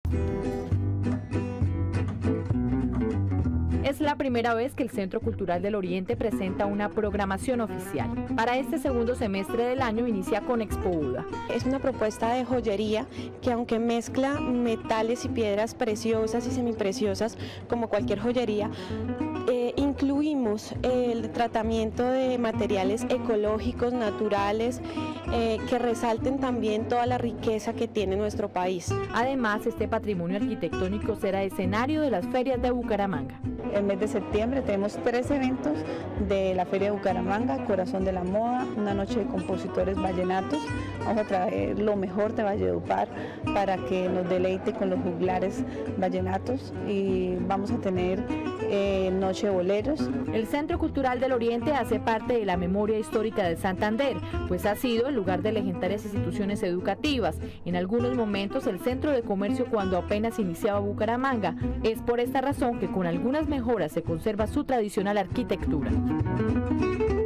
Es la primera vez que el Centro Cultural del Oriente presenta una programación oficial. Para este segundo semestre del año inicia con Expo Buda. Es una propuesta de joyería que, aunque mezcla metales y piedras preciosas y semipreciosas como cualquier joyería, incluimos el tratamiento de materiales ecológicos, naturales, que resalten también toda la riqueza que tiene nuestro país. Además, este patrimonio arquitectónico será escenario de las ferias de Bucaramanga. El mes de septiembre tenemos 3 eventos de la Feria de Bucaramanga: Corazón de la Moda, una noche de compositores vallenatos. Vamos a traer lo mejor de Valledupar para que nos deleite con los juglares vallenatos, y vamos a tener noche de boleros. El Centro Cultural del Oriente hace parte de la memoria histórica de Santander, pues ha sido el lugar de legendarias instituciones educativas. En algunos momentos el centro de comercio cuando apenas iniciaba Bucaramanga. Es por esta razón que con algunas mejoras se conserva su tradicional arquitectura.